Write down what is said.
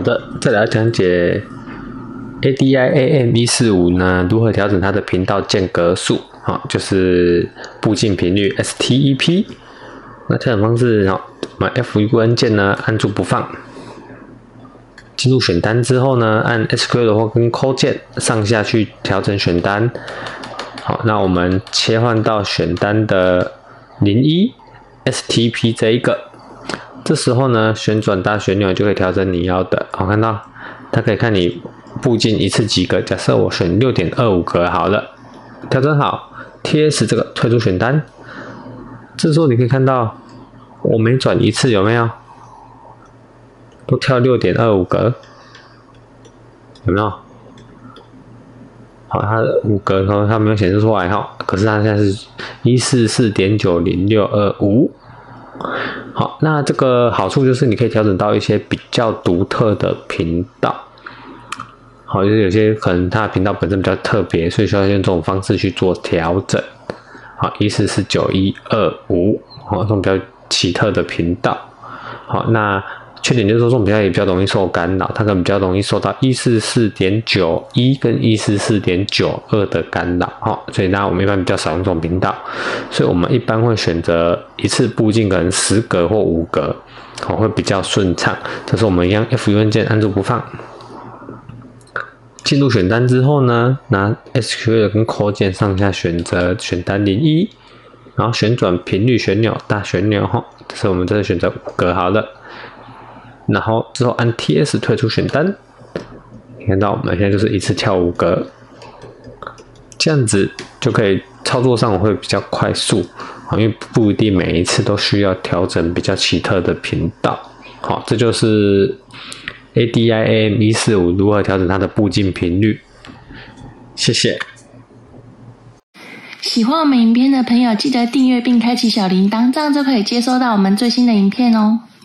的，再来讲解 ADI AM145呢如何调整它的频道间隔数，就是步进频率 STEP。那调整方式，把 F1 按键呢按住不放，进入选单之后呢，按 SQ 或跟 Ctrl 键上下去调整选单。好，那我们切换到选单的01 STP 这一个，这时候呢，旋转大旋钮就可以调整你要的。好，看到它可以看你步进一次几格，假设我选 6.25 格好了，调整好 TS 这个退出选单。这时候你可以看到，我每转一次有没有，都跳 6.25 格，有没有？好，它的5格它没有显示出来哈，可是它现在是 144.90625。好，那这个好处就是你可以调整到一些比较独特的频道。好，就是有些可能它的频道本身比较特别，所以需要用这种方式去做调整。好，144.9125，好，这种比较奇特的频道。好，那缺点就是说这种频道也比较容易受干扰，它可能比较容易受到 144.91 跟 144.92 的干扰。好，所以我们一般比较少用这种频道，所以我们一般会选择一次步进可能10格或5格，好，会比较顺畅。这是我们一样 F1 按键按住不放。进入选单之后呢，拿 SQ 跟 Ctrl 键上下选择选单01，然后旋转频率旋钮大旋钮这是我们这里选择5格好了，然后之后按 TS 退出选单，你看到我们现在就是一次跳5格，这样子就可以操作上会比较快速，因为不一定每一次都需要调整比较奇特的频道。好，这就是ADI AM145如何调整它的步进频率。谢谢。 喜欢我们影片的朋友，记得订阅并开启小铃铛，这样就可以接收到我们最新的影片哦。